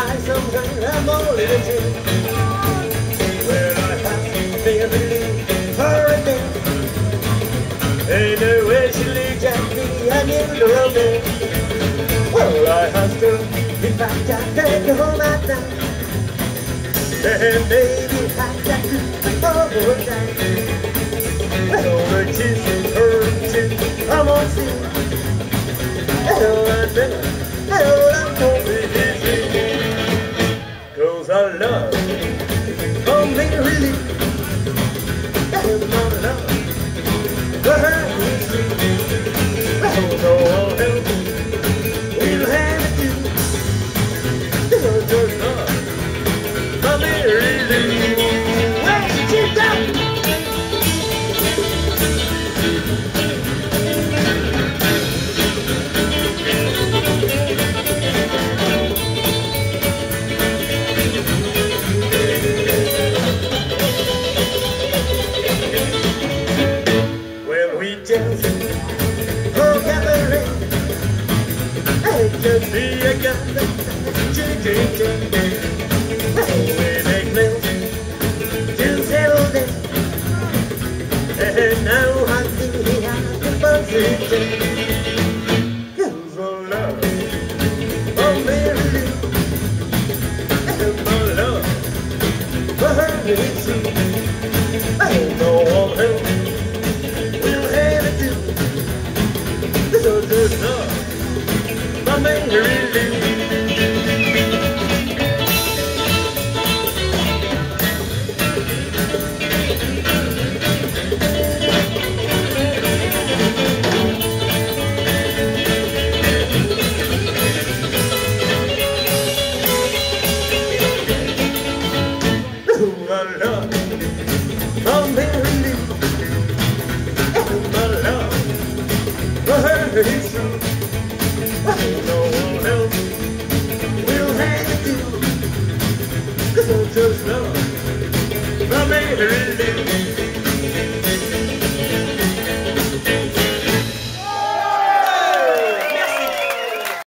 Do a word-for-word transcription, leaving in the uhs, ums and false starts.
high sometimes, I'm only a two. Well, I have to be a believe her again. Ain't no way she leaves at me, I need to run it. Well, I have to, in fact, I take her home at night. And baby, I got to before her time. Well, her kisses, her kisses, I'm on sin. Hell, I better, hell, I'm gonna be busy. Cause I love, oh, make a relief. Hell, my love, for her is sweet. Well, no one else will have it too. Cause your love, my Mary Lou. Where did you go? Just oh, gathering, I can see a gun, ching, ching, ching. We make milk to settle down, and now I think he has the position. Cause of love, oh Mary Lou, and my love for her is sweet. I don't know all else. So good enough, my Mary Lou.